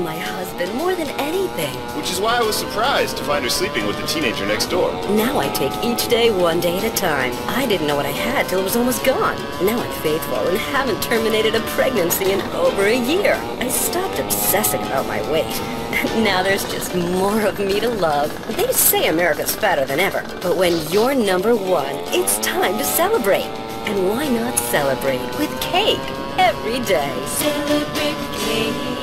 my husband more than anything. Which is why I was surprised to find her sleeping with the teenager next door. Now I take each day one day at a time. I didn't know what I had till it was almost gone. Now I'm faithful and haven't terminated a pregnancy in over a year. I stopped obsessing about my weight. Now there's just more of me to love. They say America's fatter than ever, but when you're number one, it's time to celebrate. And why not celebrate with cake every day? Celebrate with cake.